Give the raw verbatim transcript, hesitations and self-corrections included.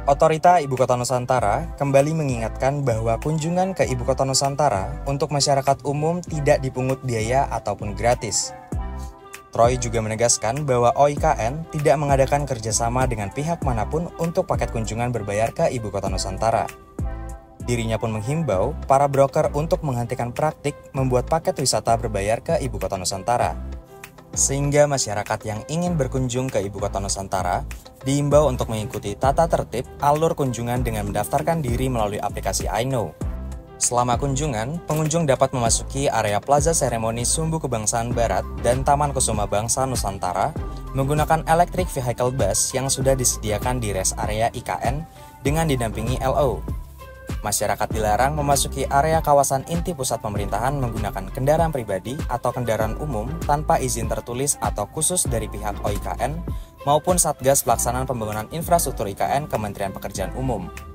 Otorita Ibu Kota Nusantara kembali mengingatkan bahwa kunjungan ke Ibu Kota Nusantara untuk masyarakat umum tidak dipungut biaya ataupun gratis. Troy juga menegaskan bahwa O I K N tidak mengadakan kerjasama dengan pihak manapun untuk paket kunjungan berbayar ke Ibu Kota Nusantara. Dirinya pun menghimbau para broker untuk menghentikan praktik membuat paket wisata berbayar ke Ibu Kota Nusantara. Sehingga masyarakat yang ingin berkunjung ke Ibu Kota Nusantara diimbau untuk mengikuti tata tertib alur kunjungan dengan mendaftarkan diri melalui aplikasi I Know. Selama kunjungan, pengunjung dapat memasuki area Plaza Seremoni Sumbu Kebangsaan Barat dan Taman Kusuma Bangsa Nusantara menggunakan electric vehicle bus yang sudah disediakan di rest area I K N dengan didampingi L O. Masyarakat dilarang memasuki area kawasan inti pusat pemerintahan menggunakan kendaraan pribadi atau kendaraan umum tanpa izin tertulis atau khusus dari pihak O I K N maupun Satgas Pelaksanaan Pembangunan Infrastruktur I K N Kementerian Pekerjaan Umum.